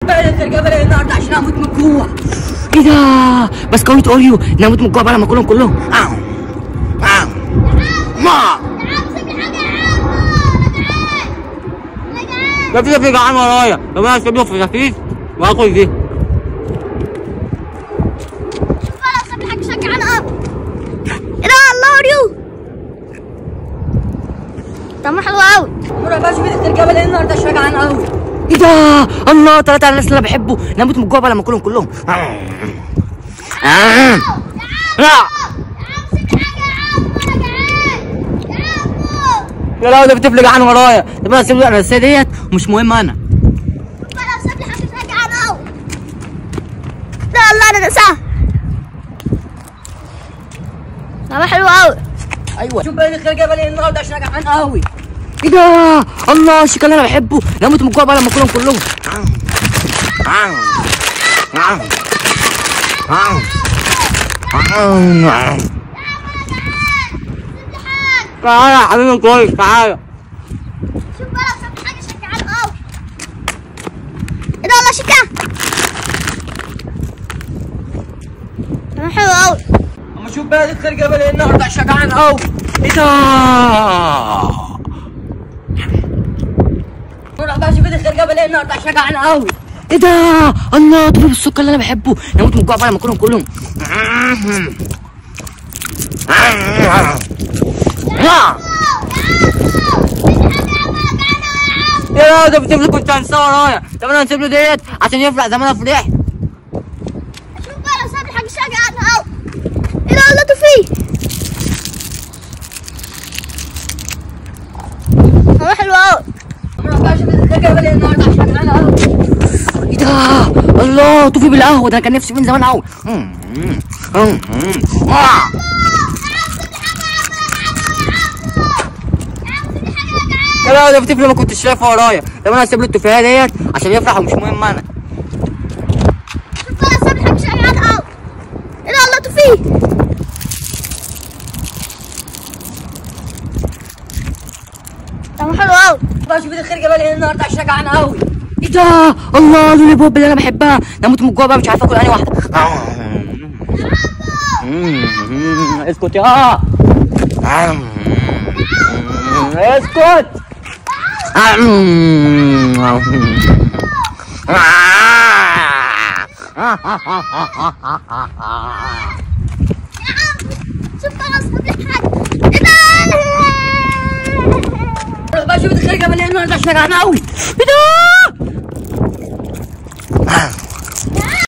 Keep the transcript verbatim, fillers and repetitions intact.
بقى الخرجه بلاقي النهارده عشان اموت من الجوع. ايه ده؟ بسكويت اوريو نموت من الجوع بقى لما اكلهم كلهم. آه. آه. ما لا في في جعان ورايا، طب انا هسيب له في خفيف واكل فيه. شوف انا هسيب لي حاجه شجعان قوي. ايه ده الله اوريو؟ طعمه حلو قوي. نروح بقى شوف الخرجه بلاقي النهارده شجعان قوي. ايه ده؟ الله طلعت على الناس اللي انا بحبه، نموت من الجوع بقى لما اكلهم كلهم. آه. آه. لا يا لا ده في طفل جعان ورايا، طب انا هسيب له الاساسيه ديت ومش مهم انا. شوف انا هسيب لي حاجه شجعان قوي. لا الله انا نساها. طعمه حلو قوي. ايوه شوف بقى الخرجه بلاقي النهارده عشان جعان قوي. ايه ده؟ الله الشيكه اللي انا بحبه، نموت من الجوع بقى لما اكلهم كلهم. تعالى يا حبيبي كويس تعالى. شوف بقى لو سبت حاجه شجعان قوي. ايه ده والله شيكه. طعمه حلو قوي. اما شوف بقى الخرجه بلاقي النهارده عشان جعان قوي. ايه ده؟ نروح بقى شوف الخرجه بلاقي النهارده عشان جعان قوي. ايه ده؟ الله طفل بالسكر اللي انا بحبه، نموت من الجوع بقى لما اكلهم كلهم. يا ده بتجيب لي كنت هنساه ورايا، طب انا هسيب له ديت عشان يفرح زي ما انا فرحت. شوف بقى لو ساب لي حاجه شجعان قوي. ايه ده والله توفيق. طعمه حلو قوي. نروح بقى شوف الخرجه بلاقي النهارده عشان جعان قوي. ايه ده؟ الله طوفي بالقهوه، ده انا كان نفسي فيه من زمان قوي. يا لا ده في طفل ما كنتش شايفه ورايا، طب انا هسيب له التفاحه ديت عشان يفرح ومش مهم انا. شوف بقى لو ساب لي حاجه شجعان قوي. ايه ده والله توفيق. طعمه حلو قوي. بقى شوف الخرجه بلاقي النهارده عشان جعان قوي. ايه ده؟ الله لولي بوب اللي انا بحبها، نموت من الجوع بقى مش عارفه اكل انهي واحده. اسكت يا اسكت. شوف بقى لو ساب لي حاجه. ايه ده؟ نروح بقى شوف الخرجه بلاقي النهارده عشان جعان قوي. ايه ده؟